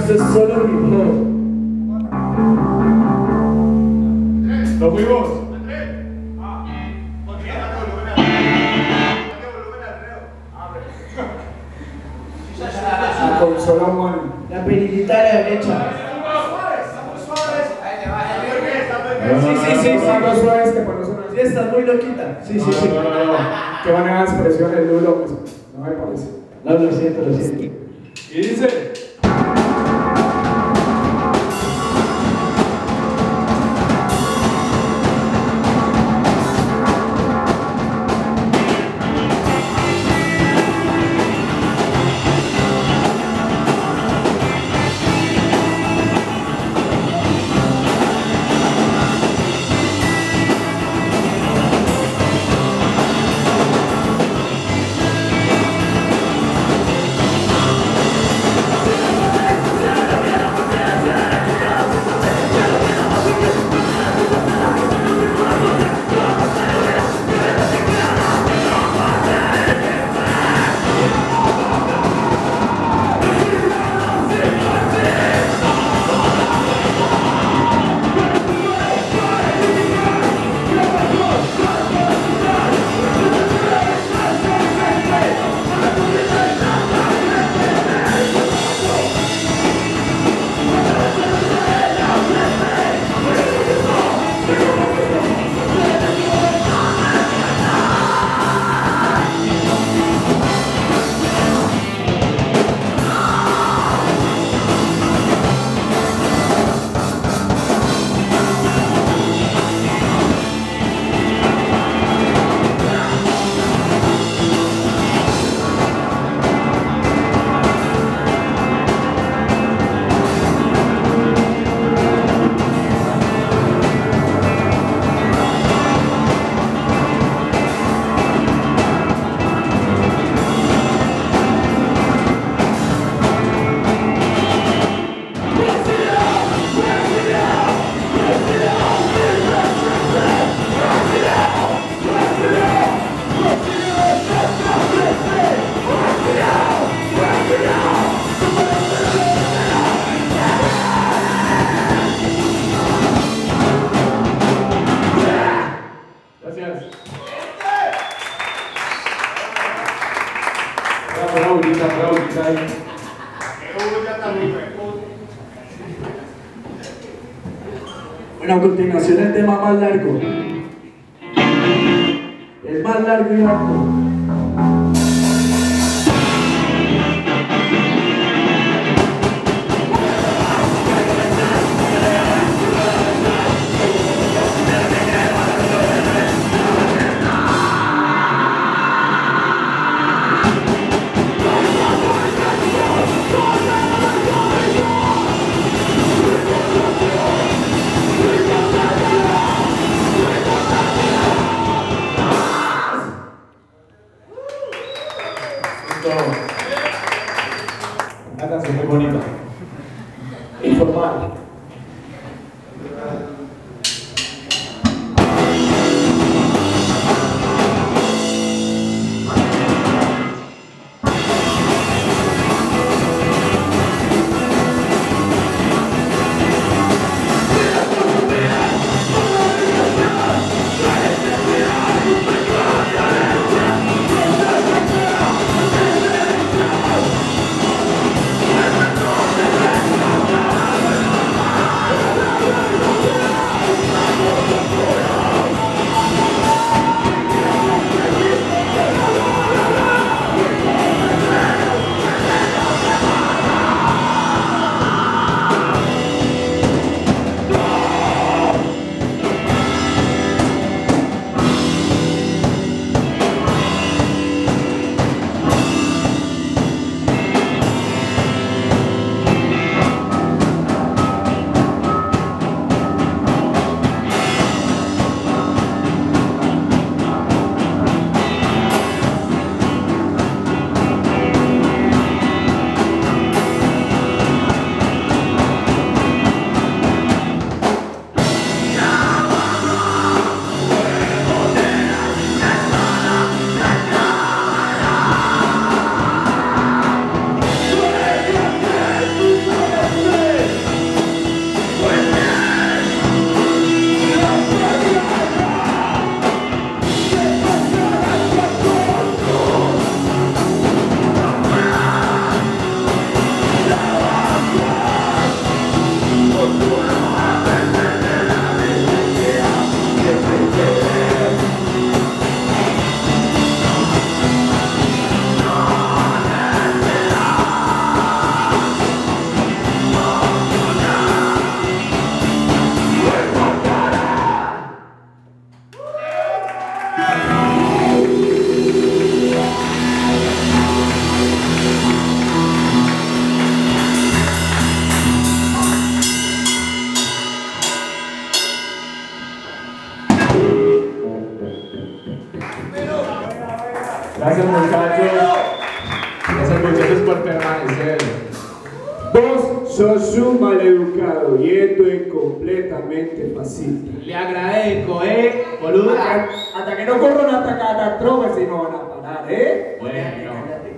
Esto es solo hip hop. Nos fuimos. Con Solomon. La perilita a la derecha. Sí, estamos suaves que por nosotros. Sí, estás muy loquita. Sí. No. Qué manera de expresión el Lulo, pues, no me parece. No, lo siento. Y dice. Bueno, a continuación el tema más largo. El más largo y alto. Una canción muy bonita. Informal. Gracias, muchachos. Gracias, muchachos, por permanecer. Vos sos un maleducado y esto es completamente fascista. Le agradezco, boludo. Hasta que no corra una catástrofe si no van a parar, Bueno.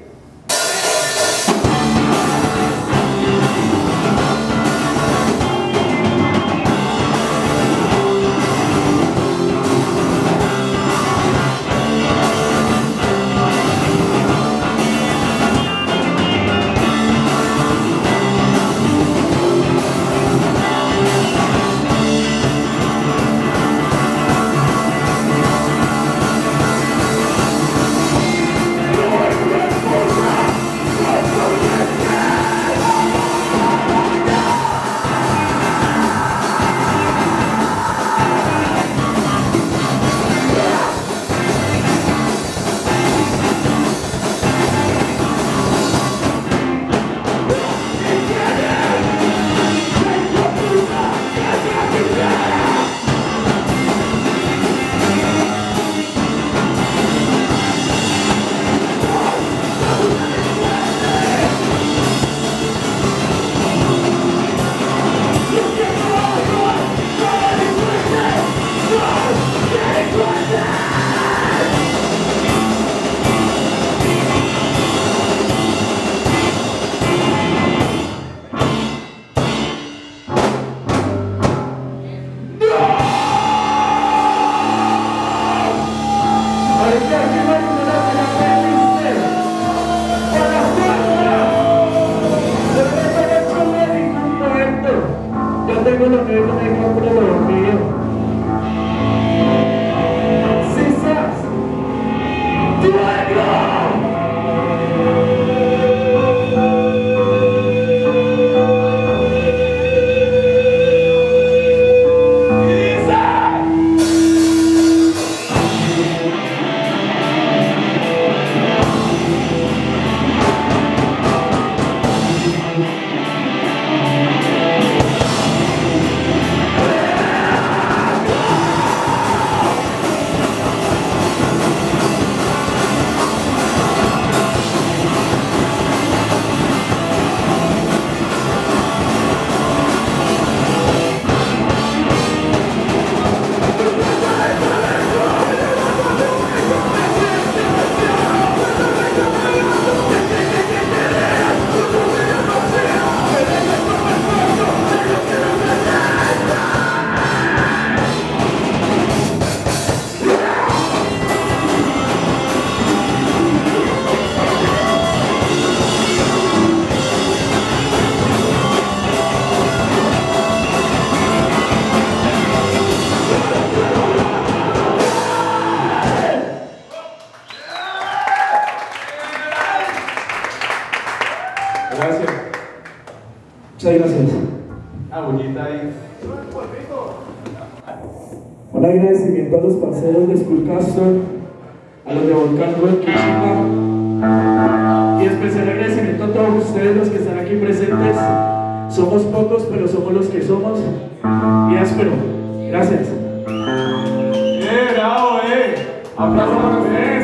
Gracias. Muchas gracias. Abuelita ahí. Un agradecimiento a los parceros de Skullcaster, a los de Volcán Red Kishima, y especial agradecimiento a todos ustedes los que están aquí presentes. Somos pocos, pero somos los que somos, y áspero. Gracias. ¡Bravo, Aplausos para ustedes.